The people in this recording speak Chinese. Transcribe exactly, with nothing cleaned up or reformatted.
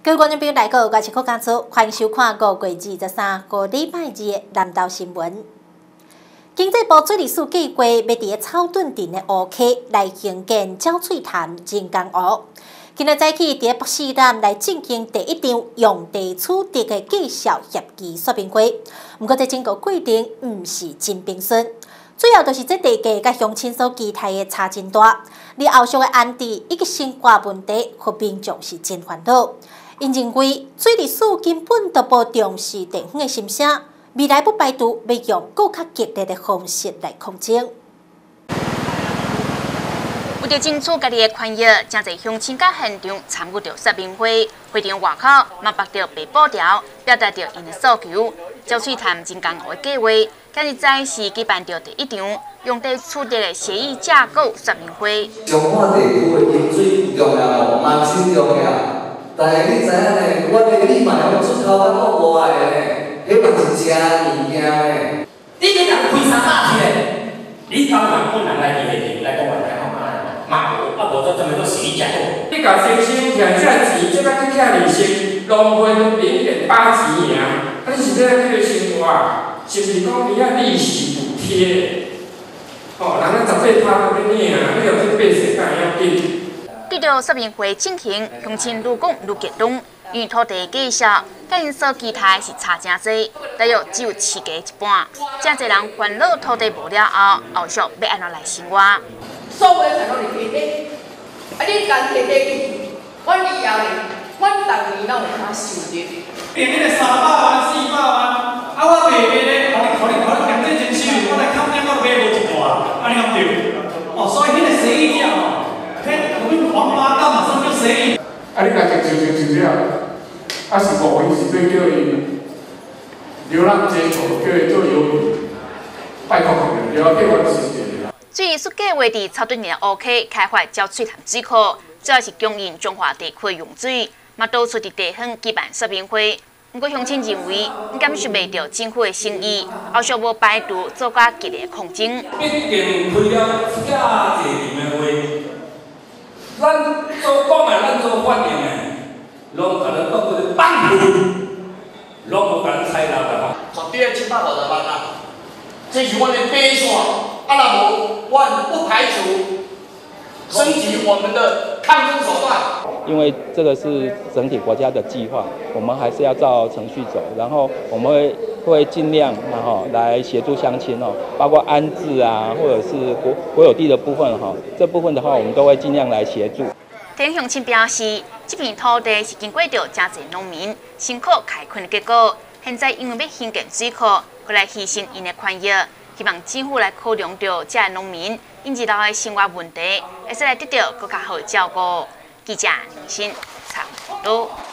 各位观众朋友，大家好，我是柯家祖，欢迎收看五月二十三号礼拜二的南投新闻。经济部水利署计划要伫草屯镇的湖溪来兴建鸟喙潭人工湖。今日早起伫北市站来进行第一场用地取得的介绍协议说明会。不过，这整个过程毋是真平顺，主要就是这地价甲乡亲所期待的差真大，而后续的安置以及生活问题，和民众是真烦恼。因认为水利署根本都无重视地方的心声，未来不排除要用更较激烈的方式来抗争。 为着争取家己的权益，真侪乡亲甲现场参与着说明会，会场外口嘛摆着白布条，表达着因的诉求。鸟喙潭人工湖的计划，今日早是举办着第一场用地取得的协议架构说明会。 彰化地区的饮水重要，万分重要。 但是你知影咧，我哋你嘛会出头讲国外的咧，迄嘛是食物件咧。 你今日开三百去咧，你台湾本人来地地来讲话太好嘛？嘛无，啊无做专门做洗价。你甲先生赚这钱，即摆去欠利息，浪费都零点八钱尔。啊，你是要叫生活，是毋是讲伊啊利息补贴？哦，人家十八趴都要领啊，你若去八十干要紧。 对着说明会进行，乡亲愈讲愈激动，因为土地介绍甲因所期待是差真多，大约只有市价一半。真侪人烦恼土地无了后，后续要安怎来生活？ 所有的全都是地底，啊！你干摕地去，阮以后咧，阮逐年拢有通收入。 变迄个三百万、四百万，啊！我卖卖咧，互你、互你、互你经济真收入，我来砍点我买无一大，安尼敢对？哦，所以迄个生意者哦。 王八蛋马上就生意。 啊！你家己就就就了，啊是无伊是要叫伊流浪街头，叫伊做游民，拜托佢，了解我是谁啦。 水利署计划伫草屯镇湖溪开发鸟喙潭水库，主要是供应中华地区用水，嘛到处伫地方举办说明会。不过乡亲认为，感受袂到政府的诚意，后续无排除做较激烈抗争。 毕竟开了遮侪年的话。 咱做讲啊，咱做反应诶，拢甲咱讲做放屁，拢无甲咱采纳的吼。 绝对七百五十万啊！这是阮的底线，啊，那无，阮不排除升级我们的抗争手段。 因为这个是整体国家的计划，我们还是要照程序走，然后我们会会尽量然后来协助乡亲哦，包括安置啊，或者是国国有地的部分哈，这部分的话我们都会尽量来协助。 田乡亲表示，这片土地是经过着真侪农民辛苦开垦的结果，现在因为要兴建水库，会来牺牲因的权益，希望政府来考量着这农民因日后的生活问题，会使来得到更加好的照顾。记者林信采访报道。